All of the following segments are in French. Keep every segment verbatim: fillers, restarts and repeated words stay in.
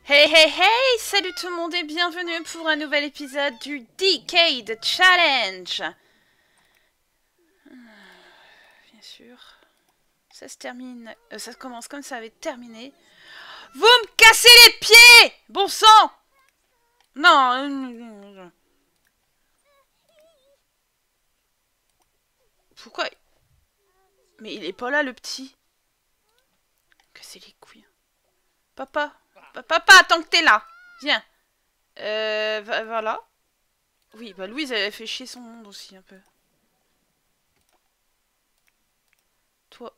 Hey hey hey! Salut tout le monde et bienvenue pour un nouvel épisode du Decade Challenge! Bien sûr. Ça se termine... Euh, ça commence comme ça avait terminé. Vous me cassez les pieds! Bon sang! Non... Pourquoi? Mais il est pas là le petit. Cassez les couilles. Papa! Papa, attends que t'es là! Viens! Euh... Voilà. Oui, bah Louise, elle fait chier son monde aussi un peu. Toi.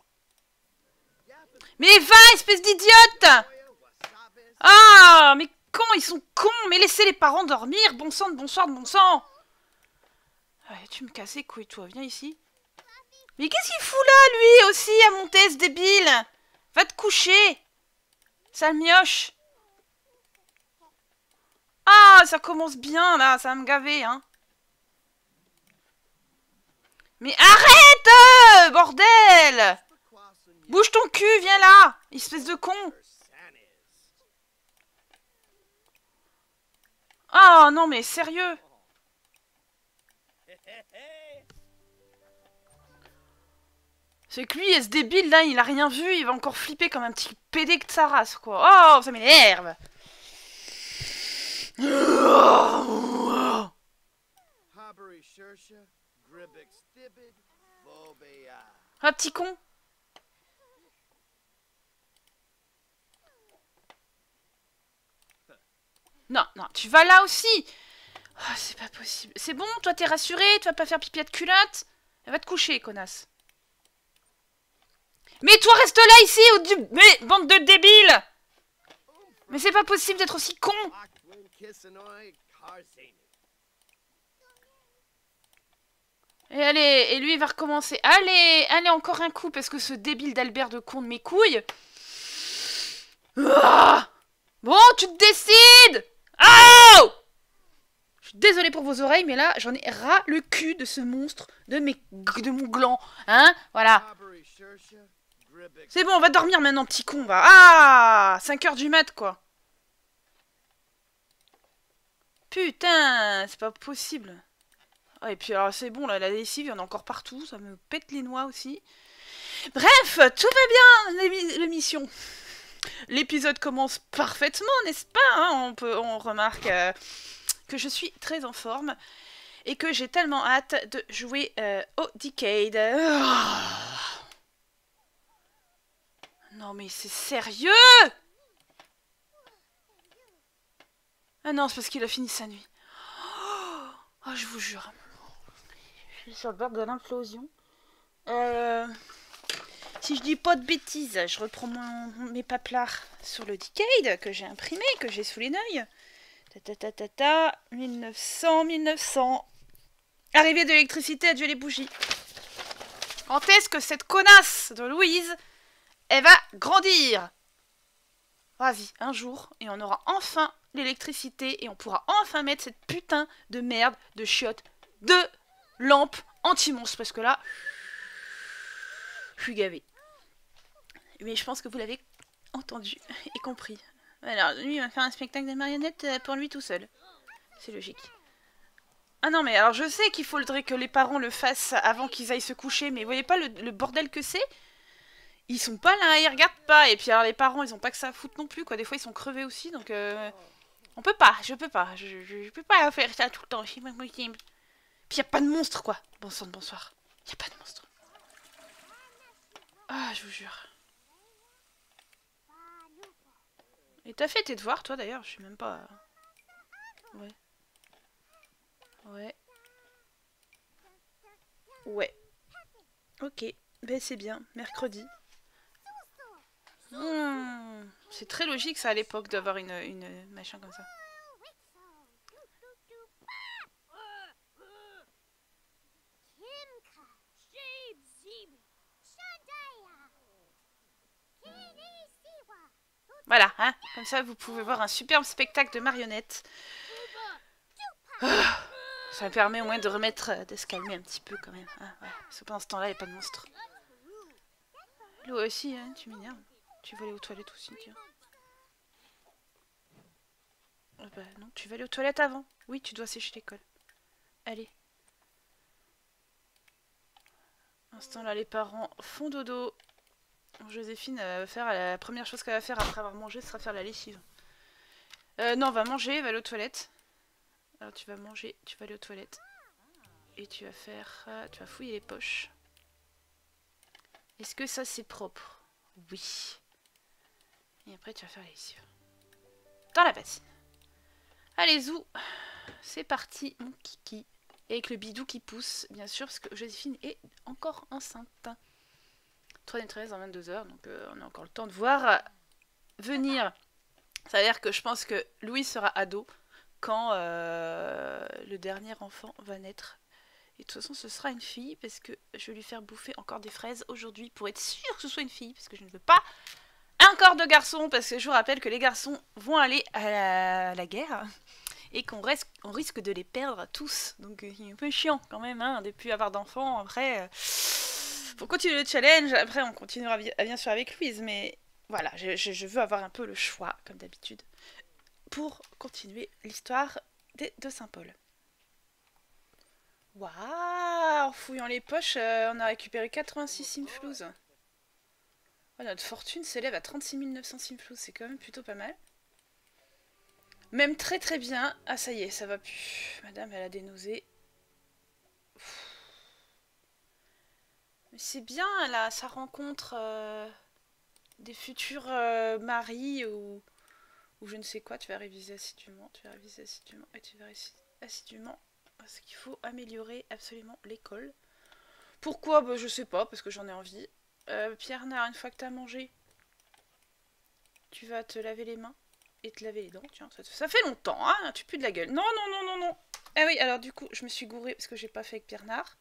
Mais va, espèce d'idiote! Ah, mais con, ils sont cons! Mais laissez les parents dormir! Bon sang de bonsoir de bon sang! Ouais, tu me casses les couilles, toi, viens ici. Mais qu'est-ce qu'il fout là, lui aussi, à monter, ce débile? Va te coucher! Sale mioche! Ah, ça commence bien, là, ça va me gaver, hein. Mais arrête, euh, bordel! Bouge ton cul, viens là! Espèce de con! Ah, non, mais sérieux! C'est que lui, ce débile, là, il a rien vu, il va encore flipper comme un petit pédé de sa race, quoi. Oh, ça m'énerve! Ah, petit con! Non, non, tu vas là aussi! Oh, c'est pas possible. C'est bon, toi t'es rassuré, tu vas pas faire pipi de culotte? Va te coucher, connasse. Mais toi reste là ici, au du... Mais bande de débiles! Mais c'est pas possible d'être aussi con! Et allez, et lui il va recommencer. Allez, allez, encore un coup, parce que ce débile d'Albert de con de mes couilles... Ah, bon, tu te décides! Oh! Je suis désolée pour vos oreilles, mais là, j'en ai ras le cul de ce monstre, de, mes, de mon gland. Hein? Voilà. C'est bon, on va dormir maintenant, petit con, va. Ah! cinq heures du mat, quoi. Putain, c'est pas possible. Ah, et puis alors, c'est bon, là, la lessive, il y en a encore partout. Ça me pète les noix aussi. Bref, tout va bien, l'émission. L'épisode commence parfaitement, n'est-ce pas, hein? on, peut, on remarque euh, que je suis très en forme. Et que j'ai tellement hâte de jouer euh, au Decade. Oh. Non mais c'est sérieux? Ah non, c'est parce qu'il a fini sa nuit. Oh, oh, je vous jure. Je suis sur le bord de l'implosion. Euh, si je dis pas de bêtises, je reprends mon, mes paplards sur le Decade que j'ai imprimé, que j'ai sous les yeux. Ta ta ta ta ta. mille neuf cents, mille neuf cents. Arrivée de l'électricité, adieu les bougies. Quand est-ce que cette connasse de Louise, elle va grandir? Vas-y, un jour, et on aura enfin l'électricité, et on pourra enfin mettre cette putain de merde, de chiotte, de lampe anti-monstre, parce que là, je suis gavée. Mais je pense que vous l'avez entendu et compris. Alors, lui, il va faire un spectacle de marionnettes pour lui tout seul. C'est logique. Ah non, mais alors je sais qu'il faudrait que les parents le fassent avant qu'ils aillent se coucher, mais vous voyez pas le, le bordel que c'est? Ils sont pas là, ils regardent pas. Et puis alors les parents, ils ont pas que ça à foutre non plus, quoi. Des fois, ils sont crevés aussi, donc... Euh, on peut pas, je peux pas. Je, je, je peux pas faire ça tout le temps. C'est pas possible. Puis y a pas de monstre, quoi. Bon sang de bonsoir. Y a pas de monstre. Ah, je vous jure. Et t'as fait tes devoirs, toi, d'ailleurs? Je suis même pas... Ouais. Ouais. Ouais. Ok. Ben c'est bien. Mercredi. Mmh. C'est très logique, ça, à l'époque, d'avoir une, une machin comme ça. Voilà, hein. Comme ça, vous pouvez voir un superbe spectacle de marionnettes. Ah, ça permet au moins de remettre, de se calmer un petit peu quand même. Hein, ouais. Parce que pendant ce temps-là, il n'y a pas de monstre. Lou aussi, hein, tu m'énerves. Tu vas aller aux toilettes aussi, tiens. Oh bah non, tu vas aller aux toilettes avant. Oui, tu dois sécher l'école. Allez. Instant là, les parents font dodo. Joséphine, elle va faire la première chose qu'elle va faire après avoir mangé, ce sera faire la lessive. Euh, non, on va manger, va aller aux toilettes. Alors tu vas manger, tu vas aller aux toilettes. Et tu vas faire... Euh, tu vas fouiller les poches. Est-ce que ça c'est propre? Oui. Et après tu vas faire la lessive. Dans la bassine. Allez, zou. C'est parti, mon kiki. Et avec le bidou qui pousse, bien sûr, parce que Joséphine est encore enceinte. troisième trimestre dans vingt-deux heures, donc euh, on a encore le temps de voir venir. Ça veut dire que je pense que Louis sera ado quand euh, le dernier enfant va naître. Et de toute façon, ce sera une fille, parce que je vais lui faire bouffer encore des fraises aujourd'hui pour être sûre que ce soit une fille, parce que je ne veux pas un corps de garçon, parce que je vous rappelle que les garçons vont aller à la, à la guerre et qu'on on risque de les perdre tous. Donc c'est un peu chiant quand même, hein, de ne plus avoir d'enfants. Après, euh, faut continuer le challenge. Après, on continuera bien sûr avec Louise, mais voilà, je, je, je veux avoir un peu le choix, comme d'habitude, pour continuer l'histoire de, de Saint-Paul. Waouh! En fouillant les poches, euh, on a récupéré quatre-vingt-six simflouz. Oh, notre fortune s'élève à trente-six mille neuf cents simflouz, c'est quand même plutôt pas mal. Même très très bien. Ah ça y est, ça va plus. Madame, elle a des nausées. Mais c'est bien, là, ça rencontre euh, des futurs euh, maris ou, ou je ne sais quoi. Tu vas réviser assidûment, tu vas réviser assidûment et tu vas réviser assidûment. Parce qu'il faut améliorer absolument l'école. Pourquoi? Bah, je sais pas, parce que j'en ai envie. Euh, Pierre Nard, une fois que t'as mangé, tu vas te laver les mains et te laver les dents. Tiens, ça, ça fait longtemps, hein, tu pues de la gueule. Non, non, non, non, non. Ah oui, alors du coup, je me suis gourée parce que j'ai pas fait avec Pierre Nard.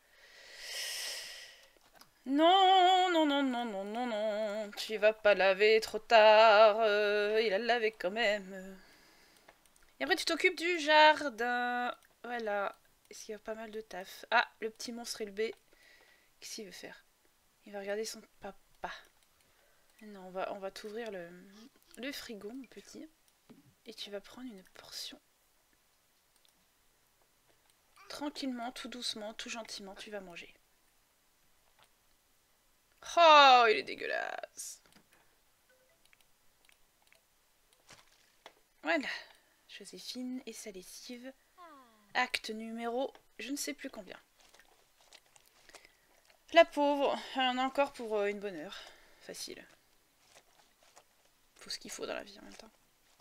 Non, non, non, non, non, non, non. Tu vas pas laver trop tard. Euh, il a lavé quand même. Et après, tu t'occupes du jardin. Voilà. Est-ce qu'il y a pas mal de taf? Ah, le petit monstre élevé. Qu'est-ce qu'il veut faire? Il va regarder son papa. Non, on va, on va t'ouvrir le, le frigo, mon petit. Et tu vas prendre une portion. Tranquillement, tout doucement, tout gentiment, tu vas manger. Oh, il est dégueulasse. Voilà. Joséphine et sa lessive. Acte numéro, je ne sais plus combien. La pauvre, elle en a encore pour euh, une bonne heure. Facile. Faut ce qu'il faut dans la vie en même temps.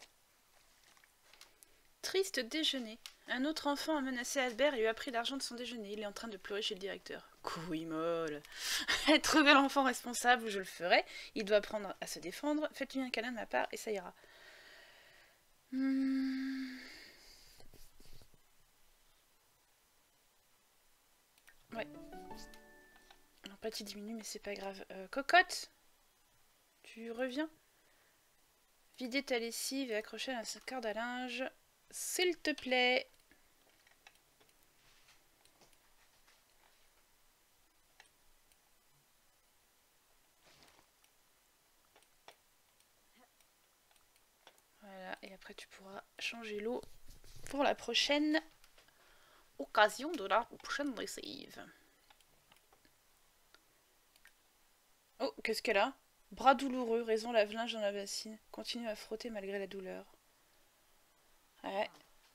Triste déjeuner. Un autre enfant a menacé Albert et lui a pris l'argent de son déjeuner. Il est en train de pleurer chez le directeur. Couille molle. Trouver l'enfant responsable, je le ferai. Il doit apprendre à se défendre. Faites-lui un câlin de ma part et ça ira. Hmm. Ouais. L'empathie diminue, mais c'est pas grave. Euh, cocotte, tu reviens? Vider ta lessive et accrocher à la corde à linge. S'il te plaît. Voilà, et après tu pourras changer l'eau pour la prochaine occasion de la prochaine lessive. Oh, qu'est-ce qu'elle a? Bras douloureux, raison lave-linge dans la bassine. Continue à frotter malgré la douleur. Ouais.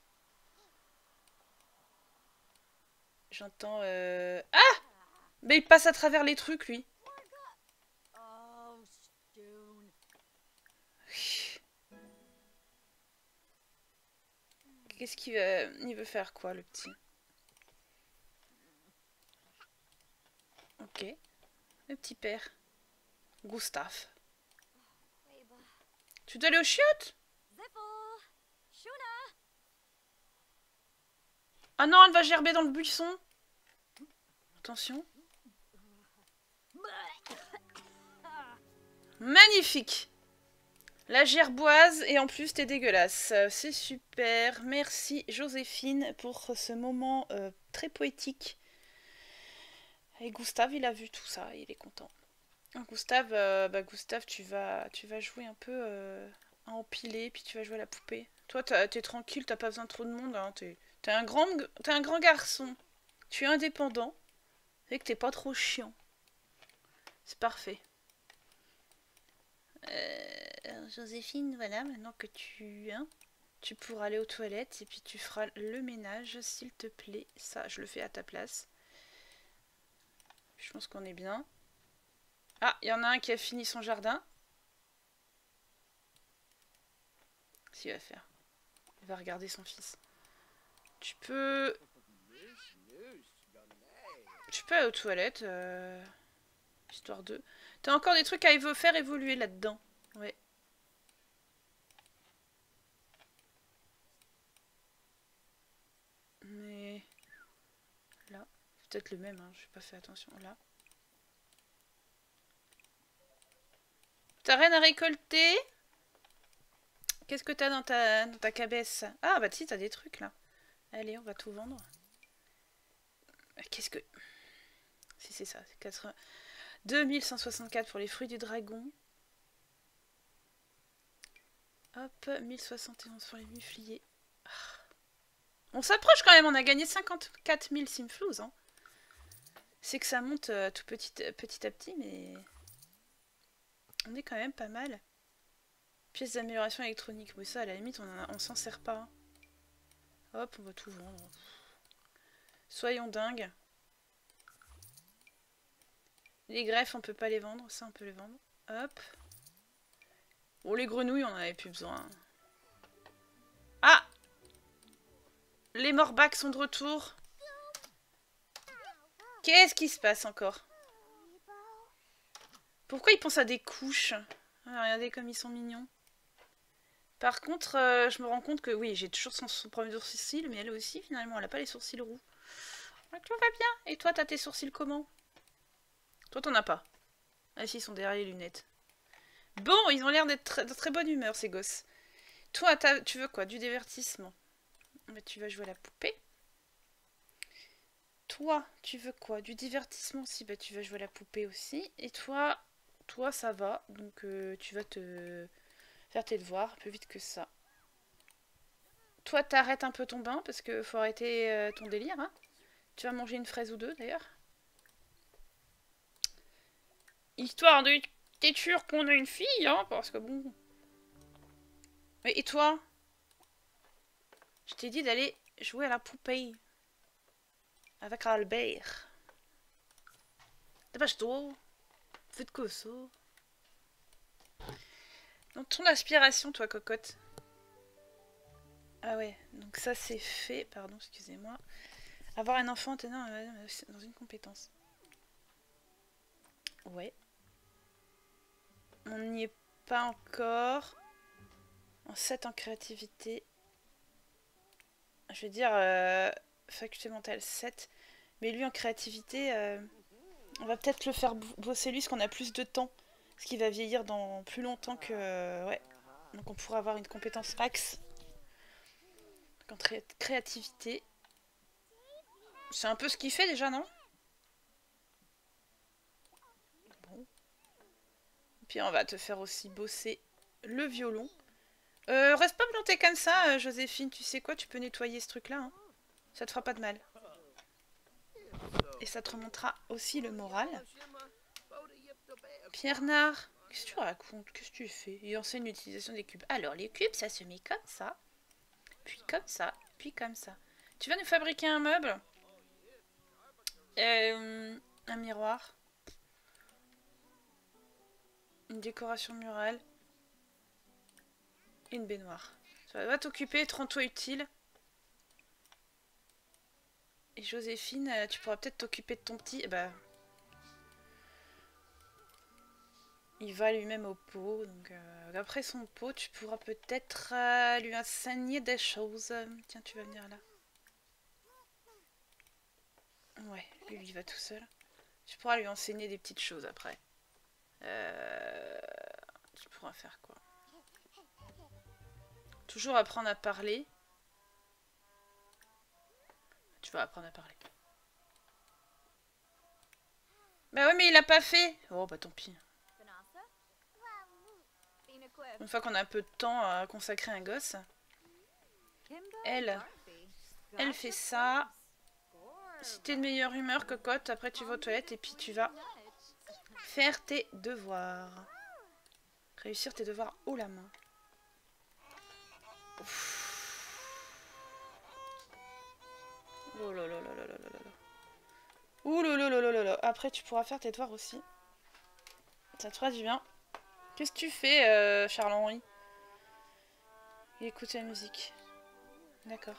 J'entends... Euh... Ah! Mais il passe à travers les trucs, lui. Qu'est-ce qu'il veut... Il veut faire quoi, le petit? Ok. Le petit père. Gustave. Tu dois aller aux chiottes? Ah non, elle va gerber dans le buisson. Attention. Magnifique. La gerboise et en plus t'es dégueulasse. C'est super. Merci Joséphine pour ce moment euh, très poétique. Et Gustave, il a vu tout ça, il est content. Gustave, euh, bah Gustave, tu vas, tu vas jouer un peu euh, à empiler, puis tu vas jouer à la poupée. Toi, t'es tranquille, t'as pas besoin de trop de monde. Hein. T'es un, grand, t'es un grand garçon. Tu es indépendant. Et que t'es pas trop chiant. C'est parfait. Euh, Joséphine, voilà, maintenant que tu... Hein, tu pourras aller aux toilettes et puis tu feras le ménage, s'il te plaît. Ça, je le fais à ta place. Je pense qu'on est bien. Ah, il y en a un qui a fini son jardin. S'il va faire. Il va regarder son fils. Tu peux... Tu peux aller aux toilettes. Euh... Histoire de... T'as encore des trucs à évo faire évoluer là-dedans. Ouais. Mais... Là. C'est peut-être le même, hein. J'ai pas fait attention. Là. T'as rien à récolter? Qu'est-ce que t'as dans ta, dans ta cabesse? Ah, bah si, t'as des trucs, là. Allez, on va tout vendre. Qu'est-ce que... Si, c'est ça. C'est deux mille cent soixante-quatre pour les fruits du dragon. Hop, mille soixante et onze pour les mufliers. Ah. On s'approche quand même, on a gagné cinquante-quatre mille simflouz. Hein. C'est que ça monte euh, tout petit, petit à petit, mais... On est quand même pas mal. Pièces d'amélioration électronique. Oui, ça, à la limite, on s'en sert pas. Hein. Hop, on va tout vendre. Soyons dingues. Les greffes, on peut pas les vendre. Ça, on peut les vendre. Hop. Bon, les grenouilles, on en avait plus besoin. Ah! Les morbacs sont de retour. Qu'est-ce qui se passe encore? Pourquoi ils pensent à des couches? Ah, regardez comme ils sont mignons. Par contre, euh, je me rends compte que oui, j'ai toujours son, son problème de sourcils, mais elle aussi, finalement, elle a pas les sourcils roux. Ouais, tout va bien. Et toi, t'as tes sourcils comment? Toi, t'en as pas. Ah si, ils sont derrière les lunettes. Bon, ils ont l'air d'être de très bonne humeur, ces gosses. Toi, tu veux quoi? Du divertissement. Bah, tu vas jouer à la poupée. Toi, tu veux quoi? Du divertissement aussi. Bah, tu vas jouer à la poupée aussi. Et toi, toi, ça va. Donc, euh, tu vas te faire tes devoirs plus vite que ça. Toi, t'arrêtes un peu ton bain parce que faut arrêter euh, ton délire. Hein. Tu vas manger une fraise ou deux, d'ailleurs. Histoire de... T'es sûr qu'on a une fille, hein? Parce que bon... Mais et toi? Je t'ai dit d'aller jouer à la poupée. Avec Albert. Dépêche-toi. Fais de quoi ça? Donc ton aspiration, toi, cocotte. Ah ouais, donc ça c'est fait. Pardon, excusez-moi. Avoir un enfant tenant dans une compétence. Ouais. On n'y est pas encore. En sept en créativité. Je vais dire euh, faculté mentale sept. Mais lui en créativité, euh, on va peut-être le faire bosser lui parce qu'on a plus de temps. Parce qu'il va vieillir dans plus longtemps que... Euh, ouais. Donc on pourra avoir une compétence max. Donc en créativité. C'est un peu ce qu'il fait déjà, non? Bon. Puis on va te faire aussi bosser le violon. Euh, reste pas planté comme ça, euh, Joséphine. Tu sais quoi? Tu peux nettoyer ce truc-là. Hein. Ça te fera pas de mal. Et ça te remontera aussi le moral. Pierre Nard, qu'est-ce que tu racontes? Qu'est-ce que tu fais? Il enseigne l'utilisation des cubes. Alors, les cubes, ça se met comme ça. Puis comme ça. Puis comme ça. Tu vas nous fabriquer un meuble? euh, Un miroir. Une décoration murale. Et une baignoire. Ça va t'occuper, rends-toi utile. Et Joséphine, tu pourras peut-être t'occuper de ton petit... Bah... Il va lui-même au pot. Donc euh, après son pot, tu pourras peut-être euh, lui enseigner des choses. Tiens, tu vas venir là. Ouais, lui, il va tout seul. Tu pourras lui enseigner des petites choses après. Euh... Tu pourras faire quoi? Toujours apprendre à parler. Tu vas apprendre à parler. Bah ouais, mais il a pas fait. Oh bah tant pis. Une fois qu'on a un peu de temps à consacrer à un gosse. Elle, elle fait ça. Si t'es de meilleure humeur, cocotte, après tu vas aux toilettes et puis tu vas faire tes devoirs. Réussir tes devoirs haut la main. Ouf. Oh là là là là là là là. Ouh là là là là là là. Après tu pourras faire tes devoirs aussi. Ça te fera du bien. Qu'est-ce que tu fais, euh, Charles-Henri? Il écoute la musique. D'accord.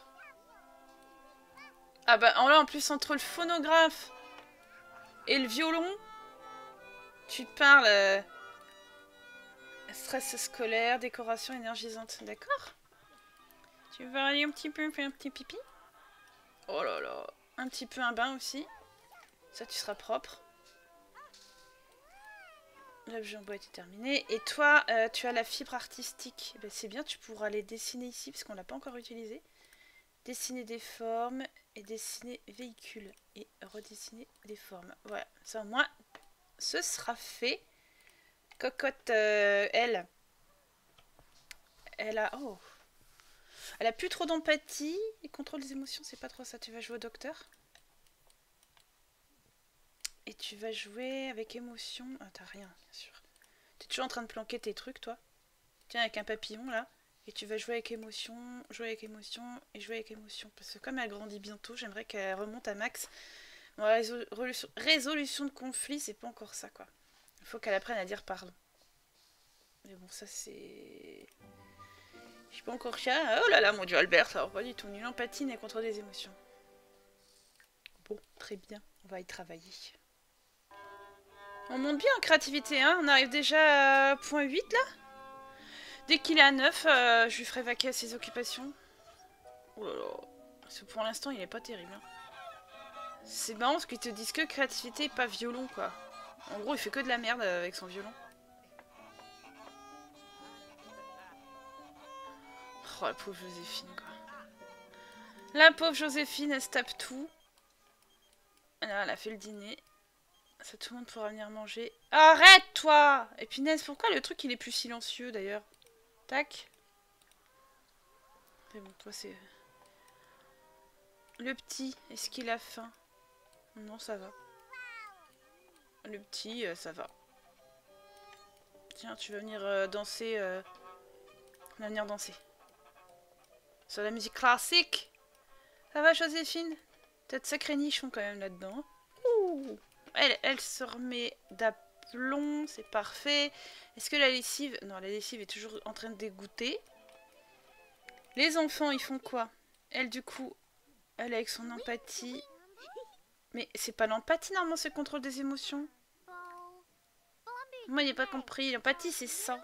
Ah bah là en plus entre le phonographe et le violon, tu te parles euh, stress scolaire, décoration énergisante. D'accord. Tu veux aller un petit peu faire un petit pipi? Oh là là. Un petit peu un bain aussi. Ça tu seras propre. L'objet en bois était terminé. Et toi, euh, tu as la fibre artistique. Ben, c'est bien, tu pourras les dessiner ici parce qu'on l'a pas encore utilisé. Dessiner des formes et dessiner véhicules. Et redessiner des formes. Voilà, ça au moins, ce sera fait. Cocotte, euh, elle. Elle a... Oh. Elle a plus trop d'empathie. Et contrôle des émotions, c'est pas trop ça. Tu vas jouer au docteur. Et tu vas jouer avec émotion. Ah, t'as rien, bien sûr. T'es toujours en train de planquer tes trucs, toi. Tiens, avec un papillon, là. Et tu vas jouer avec émotion, jouer avec émotion et jouer avec émotion. Parce que comme elle grandit bientôt, j'aimerais qu'elle remonte à max. Bon, la résolution, résolution de conflit, c'est pas encore ça, quoi. Il faut qu'elle apprenne à dire pardon. Mais bon, ça, c'est... Je suis pas encore chat. Oh là là, mon dieu, Albert, ça va pas du tout. Ni l'empathie, ni contrôle des émotions. Bon, très bien. On va y travailler. On monte bien en créativité, hein. On arrive déjà à point huit, là. Dès qu'il est à neuf, euh, je lui ferai vaquer à ses occupations. Oh là là. Parce que pour l'instant, il est pas terrible. Hein. C'est marrant parce qu'ils te disent que créativité et pas violon, quoi. En gros, il fait que de la merde avec son violon. Oh, la pauvre Joséphine, quoi. La pauvre Joséphine, elle se tape tout. Là, elle a fait le dîner. Ça, tout le monde pourra venir manger. Arrête, toi! Et punaise, pourquoi le truc, il est plus silencieux, d'ailleurs? Tac. Mais bon, toi, c'est... Le petit, est-ce qu'il a faim? Non, ça va. Le petit, euh, ça va. Tiens, tu vas venir euh, danser. Euh... On va venir danser. Sur la musique classique. Ça va, Joséphine? T'as de sacrés nichons quand même là-dedans. Ouh. Elle, elle se remet d'aplomb, c'est parfait. Est-ce que la lessive... Non, la lessive est toujours en train de dégoûter. Les enfants, ils font quoi? Elle, du coup, elle avec son empathie. Mais c'est pas l'empathie, normalement, c'est le contrôle des émotions. Moi, j'ai pas compris. L'empathie, c'est ça.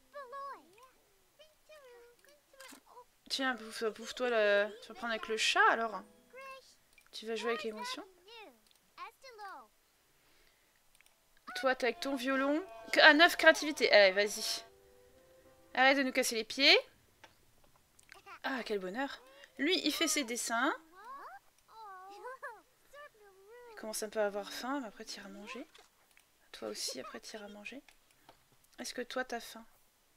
Tiens, bouffe-toi, bouffe le... Tu vas prendre avec le chat, alors. Tu vas jouer avec émotion. Toi, t'es avec ton violon. À neuf, créativité. Allez, vas-y. Arrête de nous casser les pieds. Ah, quel bonheur. Lui, il fait ses dessins. Il commence un peu à avoir faim, mais après, tu iras manger. Toi aussi, après, tu iras manger. Est-ce que toi, t'as faim?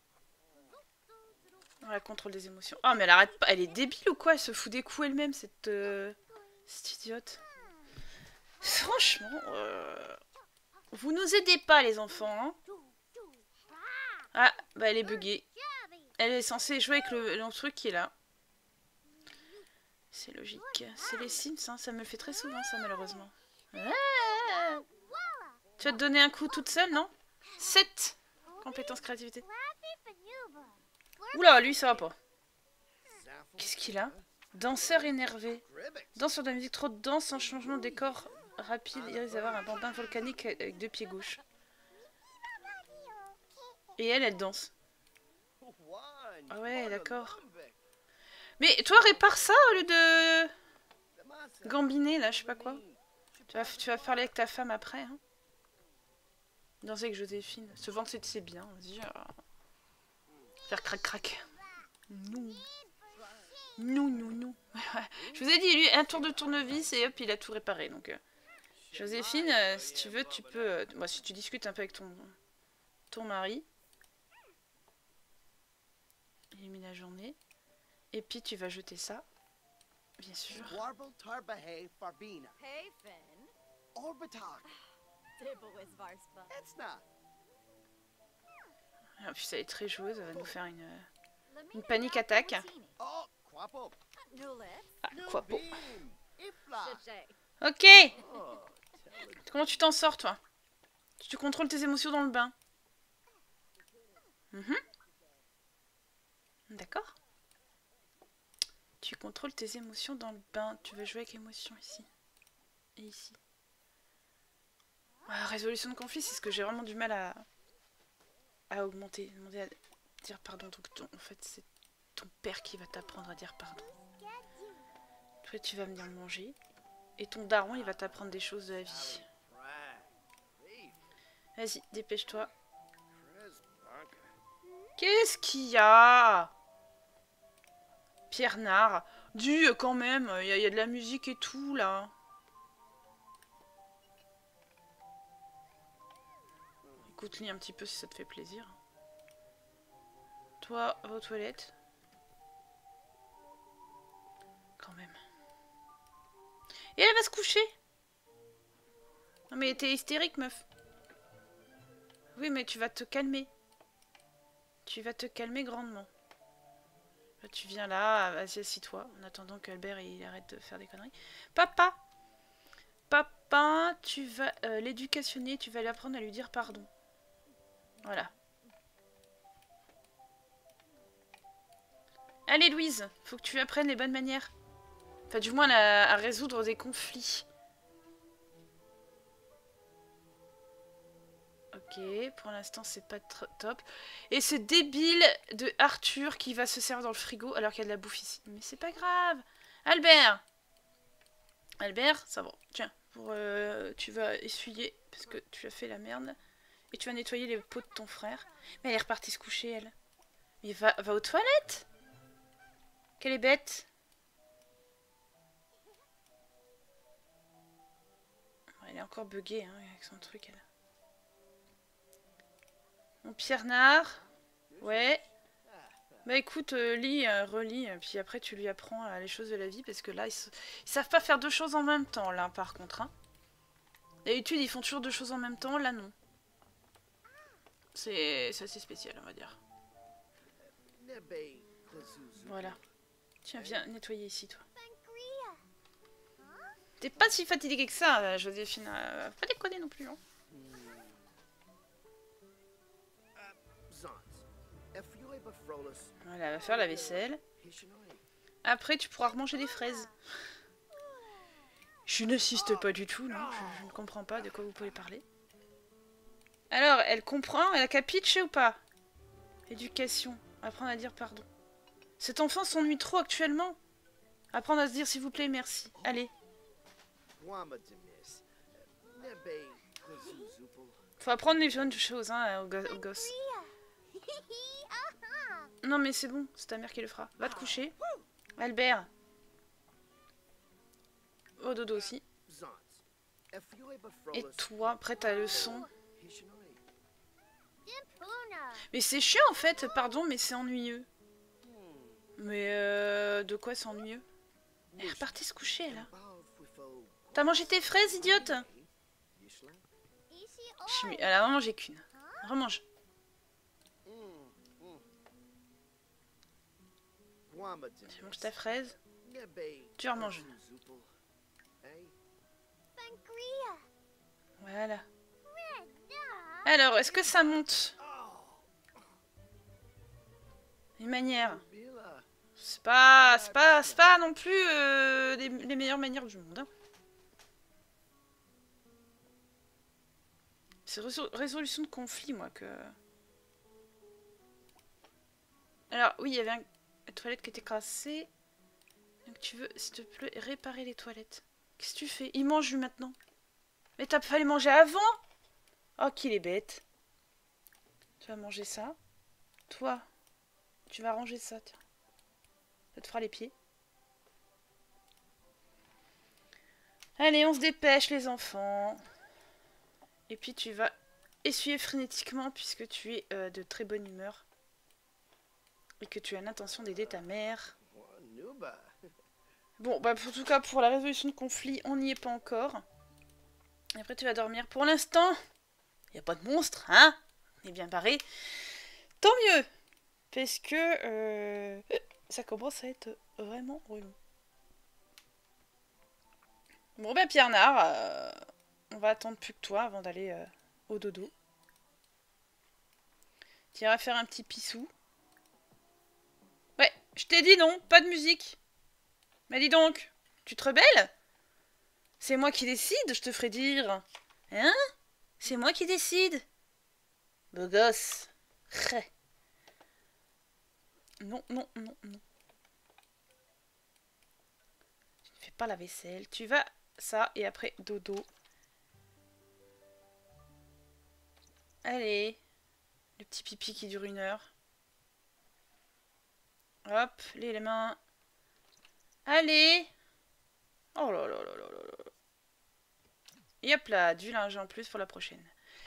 Ouais, contrôle des émotions. Oh, mais elle arrête pas. Elle est débile ou quoi? Elle se fout des coups elle-même, cette, euh... cette idiote. Franchement, euh... vous nous aidez pas, les enfants. Hein. Ah, bah elle est buggée. Elle est censée jouer avec le, le truc qui est là. C'est logique. C'est les Sims, hein. Ça me le fait très souvent, ça, malheureusement. Ah, tu vas te donner un coup toute seule, non? sept compétences créativité. Oula, lui, ça va pas. Qu'est-ce qu'il a? Danseur énervé. Danse sur de la musique trop de danse, un changement de décor rapide. Il risque d'avoir un bambin volcanique avec deux pieds gauche. Et elle, elle danse. Ah ouais, d'accord. Mais toi, répare ça au lieu de gambiner, là, je sais pas quoi. Tu vas, tu vas parler avec ta femme après, hein. Danser avec Joséphine. Se vendre, c'est bien. Vas-y. Euh... Faire crac-crac. Non. Non, non, non. Je vous ai dit, lui, un tour de tournevis et hop, il a tout réparé. Donc, euh, Joséphine, euh, si tu veux, tu peux... Euh, moi, si tu discutes un peu avec ton, ton mari. illumine la journée. Et puis tu vas jeter ça, bien sûr. En plus elle est très joueuse, elle va nous faire une, une panique attaque. Ah, Quapo. Ok. Comment tu t'en sors, toi? Tu contrôles tes émotions dans le bain. Mm-hmm. D'accord. Tu contrôles tes émotions dans le bain. Tu veux jouer avec émotion ici. Et ici. Ah, résolution de conflit, c'est ce que j'ai vraiment du mal à, à augmenter. Demander à dire pardon. Donc, ton, en fait, c'est ton père qui va t'apprendre à dire pardon. Toi, tu vas venir manger. Et ton daron, il va t'apprendre des choses de la vie. Vas-y, dépêche-toi. Qu'est-ce qu'il y a? Pierre Nard. Dis quand même, il y, y a de la musique et tout là. Écoute, lis un petit peu si ça te fait plaisir. Toi, va aux toilettes. Quand même. Et elle va se coucher. Non mais t'es hystérique, meuf. Oui, mais tu vas te calmer. Tu vas te calmer grandement. Là, tu viens là, vas-y, assis-toi, en attendant qu'Albert il arrête de faire des conneries. Papa Papa, tu vas euh, l'éducationner, tu vas lui apprendre à lui dire pardon. Voilà. Allez, Louise, faut que tu lui apprennes les bonnes manières. Enfin, du moins, à, à résoudre des conflits. Ok, pour l'instant, c'est pas top. Et ce débile de Arthur qui va se servir dans le frigo alors qu'il y a de la bouffe ici. Mais c'est pas grave. Albert Albert, ça va. Tiens, pour, euh, tu vas essuyer parce que tu as fait la merde. Et tu vas nettoyer les pots de ton frère. Mais elle est repartie se coucher, elle. Mais va, va aux toilettes. Qu'elle est bête. Elle est encore buggée hein, avec son truc, elle. Mon Pierre Nard. Ouais. Bah écoute, euh, lis, euh, relis, euh, puis après tu lui apprends euh, les choses de la vie, parce que là, ils, ils savent pas faire deux choses en même temps, là, par contre. Hein. D'habitude, ils font toujours deux choses en même temps, là, non. C'est assez spécial, on va dire. Voilà. Tiens, viens nettoyer ici, toi. T'es pas si fatiguée que ça, Joséphine. Euh, pas déconner non plus, hein. Voilà, elle va faire la vaisselle. Après, tu pourras remanger des fraises. Je n'assiste pas du tout, non. Je, je ne comprends pas de quoi vous pouvez parler. Alors, elle comprend, elle a capiché ou pas? Éducation. Apprendre à dire pardon. Cet enfant s'ennuie trop actuellement. Apprendre à se dire s'il vous plaît, merci. Allez. Faut apprendre les bonnes choses hein, aux, go aux gosses. Non mais c'est bon, c'est ta mère qui le fera. Va te coucher. Albert. Au dodo aussi. Et toi, après ta leçon. Mais c'est chiant en fait, pardon, mais c'est ennuyeux. Mais euh, de quoi c'est ennuyeux? Elle est repartie se coucher là. T'as mangé tes fraises, idiote? Elle a vraiment mangé qu'une. Remange. Tu manges ta fraise. Tu remanges. Voilà. Alors, est-ce que ça monte? Les manières. C'est pas, c'est pas, c'est pas non plus euh, les, les meilleures manières du monde. Hein. C'est résolution de conflit, moi, que... Alors, oui, il y avait un... une toilette qui était cassée. Donc tu veux, s'il te plaît, réparer les toilettes. Qu'est-ce que tu fais? Il mange, lui, maintenant. Mais t'as fallu manger avant? Oh, qu'il est bête. Tu vas manger ça. Toi, tu vas ranger ça, tiens. Ça te fera les pieds. Allez, on se dépêche, les enfants. Et puis tu vas essuyer frénétiquement puisque tu es euh, de très bonne humeur. Et que tu as l'intention d'aider ta mère. Bon, bah en tout cas, pour la résolution de conflit, on n'y est pas encore. Et après, tu vas dormir. Pour l'instant, il n'y a pas de monstre, hein? On est bien barré. Tant mieux! Parce que euh, ça commence à être vraiment relou. Bon, bah Pierre Nard, euh, on va attendre plus que toi avant d'aller euh, au dodo. Tu iras faire un petit pissou. Ouais, je t'ai dit non, pas de musique. Mais dis donc, tu te rebelles? C'est moi qui décide, je te ferai dire. Hein? C'est moi qui décide. Beau gosse. Ré. Non, non, non, non. Tu ne fais pas la vaisselle. Tu vas ça et après dodo. Allez. Le petit pipi qui dure une heure. Hop, les mains. Allez. Oh là là là là là là. Et hop là, du linge en plus pour la prochaine.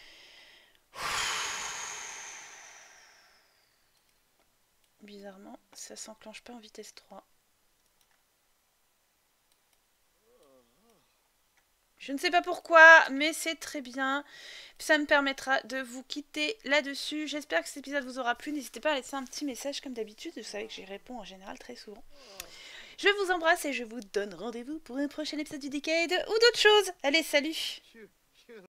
Bizarrement, ça s'enclenche pas en vitesse trois. Je ne sais pas pourquoi, mais c'est très bien. Ça me permettra de vous quitter là-dessus. J'espère que cet épisode vous aura plu. N'hésitez pas à laisser un petit message comme d'habitude. Vous savez que j'y réponds en général très souvent. Je vous embrasse et je vous donne rendez-vous pour un prochain épisode du Decade ou d'autres choses. Allez, salut!